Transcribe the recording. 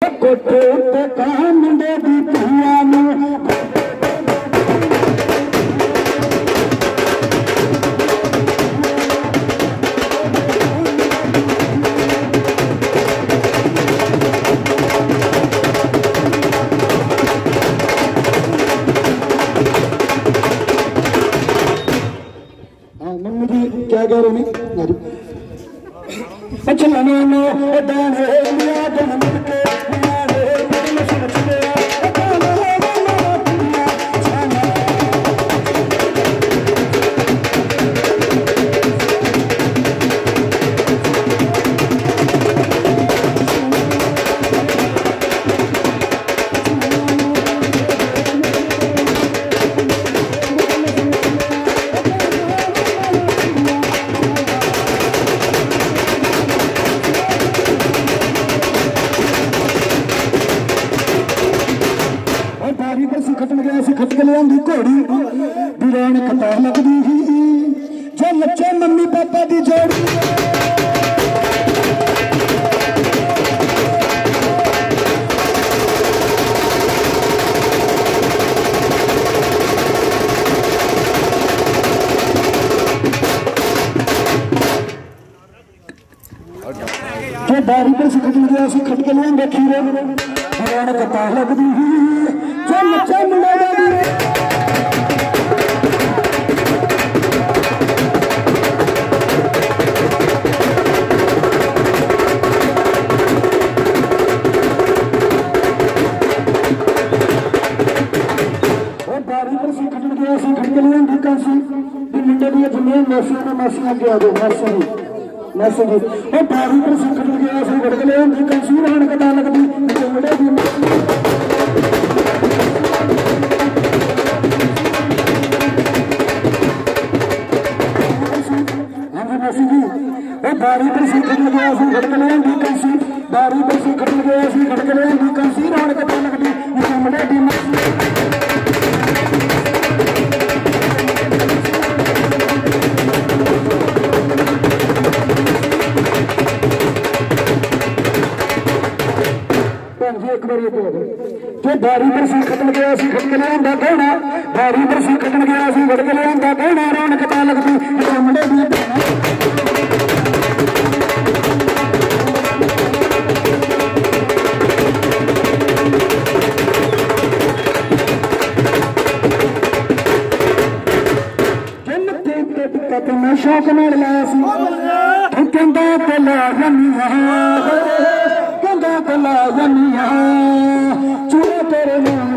कोठे उत्ते कहां मुंडे दी धीआं नूं क्या कह रहे हैं अच्छा नो दाने लिया जन्म के घोड़ी बिरान कता लगदी जो लच्चे मम्मी पापा दी जोड़ी जो बारी पर से खट गया सी खट के लिया खीरे बिरान कता लगदी जो लच्चे मुंडे मुंडे दी जिन्हें मासियां ने मासियां अगे आ जाओ मासी जी वो बारी पर संकट गया सी गड़गले होंदी कंसी रहन कता लगदी मुंडे दी मासी जी वो बारी पर संकट गया सी गड़गले होंदी कंसी बारी पर संकट गया सी गड़गले होंदी कंसी रहन कता लगदी मुंडे दी जो बारी पर सी खत्म गया सी खटकले होंदा कहना बारी पर सी खत्म गया सी गड़गले होंदा कहना रौनक पता लगदी मुंडे दी मैं शौक नाल लाया सी कहंदा ते ला जनिया कहंदा ते ला जनिया चूड़े तेरे नाल